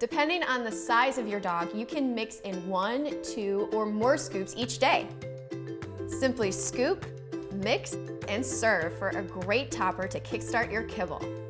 Depending on the size of your dog, you can mix in 1, 2, or more scoops each day. Simply scoop, mix, and serve for a great topper to kickstart your kibble.